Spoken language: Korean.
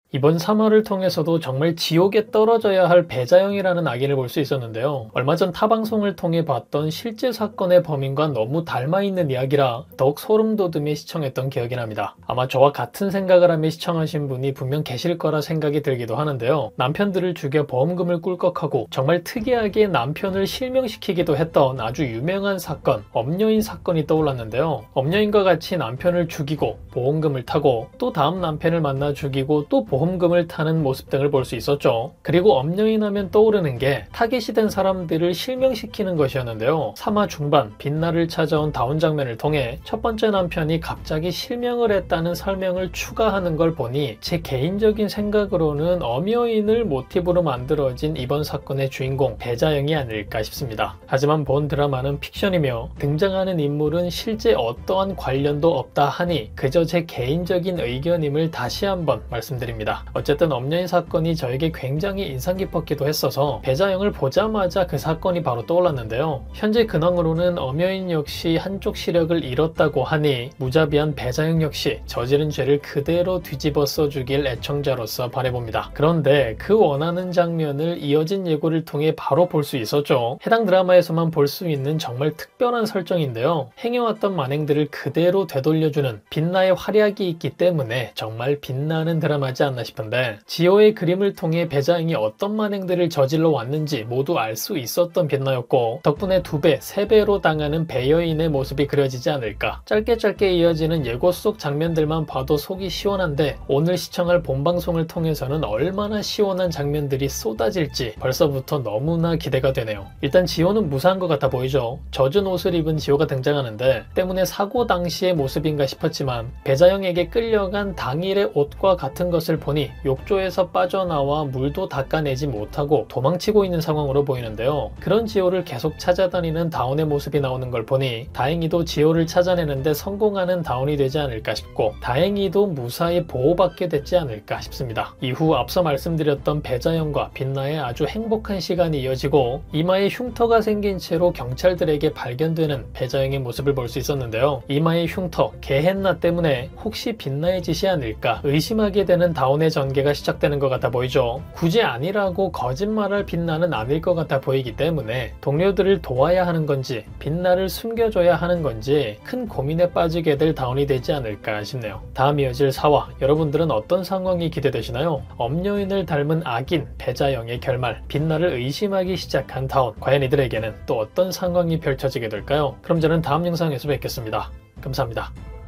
이번 3화를 통해서도 정말 지옥에 떨어져야 할 배자영이라는 악인을 볼 수 있었는데요. 얼마 전 타방송을 통해 봤던 실제 사건의 범인과 너무 닮아있는 이야기라 더욱 소름 돋으며 시청했던 기억이 납니다. 아마 저와 같은 생각을 하며 시청하신 분이 분명 계실 거라 생각이 들기도 하는데요. 남편들을 죽여 보험금을 꿀꺽하고 정말 특이하게 남편을 실명시키기도 했던 아주 유명한 사건, 엄여인 사건이 떠올랐는데요. 엄여인과 같이 남편을 죽이고 보험금을 타고 또 다음 남편을 만나 죽이고 또 보험금을 타는 모습 등을 볼 수 있었죠. 그리고 엄여인 하면 떠오르는 게 타깃이 된 사람들을 실명시키는 것이었는데요. 3화 중반 빛나를 찾아온 다운 장면을 통해 첫 번째 남편이 갑자기 실명을 했다는 설명을 추가하는 걸 보니 제 개인적인 생각으로는 엄여인을 모티브로 만들어진 이번 사건의 주인공 배자영이 아닐까 싶습니다. 하지만 본 드라마는 픽션이며 등장하는 인물은 실제 어떠한 관련도 없다 하니 그저 제 개인적인 의견임을 다시 한번 말씀드립니다. 어쨌든 엄여인 사건이 저에게 굉장히 인상 깊었기도 했어서 배자영을 보자마자 그 사건이 바로 떠올랐는데요. 현재 근황으로는 엄여인 역시 한쪽 시력을 잃었다고 하니 무자비한 배자영 역시 저지른 죄를 그대로 뒤집어 써주길 애청자로서 바라봅니다. 그런데 그 원하는 장면을 이어진 예고를 통해 바로 볼 수 있었죠. 해당 드라마에서만 볼 수 있는 정말 특별한 설정인데요. 행해왔던 만행들을 그대로 되돌려주는 빛나의 활약이 있기 때문에 정말 빛나는 드라마지 않나 싶은데 지호의 그림을 통해 배자영이 어떤 만행들을 저질러 왔는지 모두 알 수 있었던 빛나였고 덕분에 2배, 3배로 당하는 배여인의 모습이 그려지지 않을까. 짧게 이어지는 예고 속 장면들만 봐도 속이 시원한데 오늘 시청할 본방송을 통해서는 얼마나 시원한 장면들이 쏟아질지 벌써부터 너무나 기대가 되네요. 일단 지호는 무사한 것 같아 보이죠. 젖은 옷을 입은 지호가 등장하는데 때문에 사고 당시의 모습인가 싶었지만 배자영에게 끌려간 당일의 옷과 같은 것을 보니 욕조에서 빠져나와 물도 닦아내지 못하고 도망치고 있는 상황으로 보이는데요. 그런 지호를 계속 찾아다니는 다운의 모습이 나오는 걸 보니 다행히도 지호를 찾아내는데 성공하는 다운이 되지 않을까 싶고 다행히도 무사히 보호받게 됐지 않을까 싶습니다. 이후 앞서 말씀드렸던 배자영과 빛나의 아주 행복한 시간이 이어지고 이마에 흉터가 생긴 채로 경찰들에게 발견되는 배자영의 모습을 볼 수 있었는데요. 이마의 흉터, 게헨나 때문에 혹시 빛나의 짓이 아닐까 의심하게 되는 다운의 전개가 시작되는 것 같아 보이죠. 굳이 아니라고 거짓말할 빛나는 아닐 것 같아 보이기 때문에 동료들을 도와야 하는 건지 빛나를 숨겨줘야 하는 건지 큰 고민에 빠지게 될 다운이 되지 않을까 싶네요. 다음 이어질 4화 여러분들은 어떤 상황이 기대되시나요? 엄여인을 닮은 악인 배자영의 결말, 빛나를 의심하기 시작한 다운, 과연 이들에게는 또 어떤 상황이 펼쳐지게 될까요? 그럼 저는 다음 영상에서 뵙겠습니다. 감사합니다.